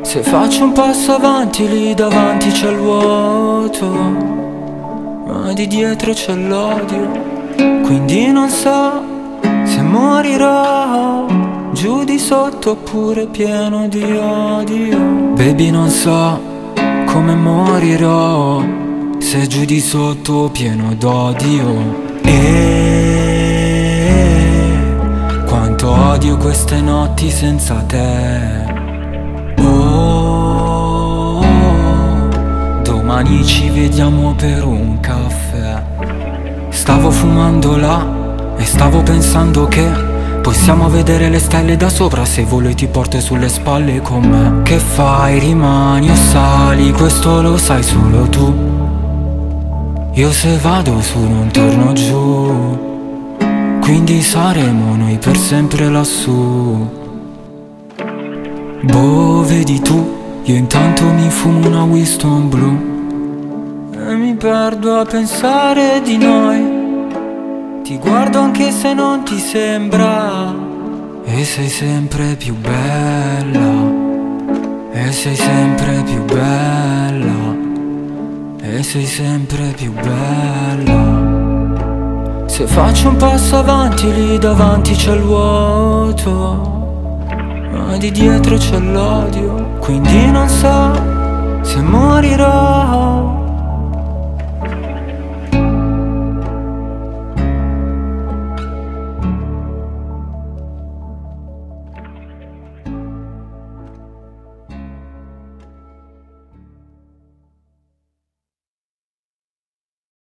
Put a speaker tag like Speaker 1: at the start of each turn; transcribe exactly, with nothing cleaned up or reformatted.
Speaker 1: Se faccio un passo avanti lì davanti c'è il vuoto, ma di dietro c'è l'odio. Quindi non so se morirò giù di sotto oppure pieno di odio. Baby, non so come morirò, se giù di sotto pieno d'odio. E quanto odio queste notti senza te. Oh, domani ci vediamo per un caffè. Stavo fumando là e stavo pensando che possiamo vedere le stelle da sopra, se volo e ti porto sulle spalle con me. Che fai, rimani o sali, questo lo sai solo tu. Io se vado su non torno giù, quindi saremo noi per sempre lassù. Boh, vedi tu, io intanto mi fumo una Winston blu e mi perdo a pensare di noi. Ti guardo anche se non ti sembra, e sei sempre più bella, e sei sempre più bella, e sei sempre più bella. Se faccio un passo avanti lì davanti c'è il vuoto, ma di dietro c'è l'odio. Quindi non so se morirò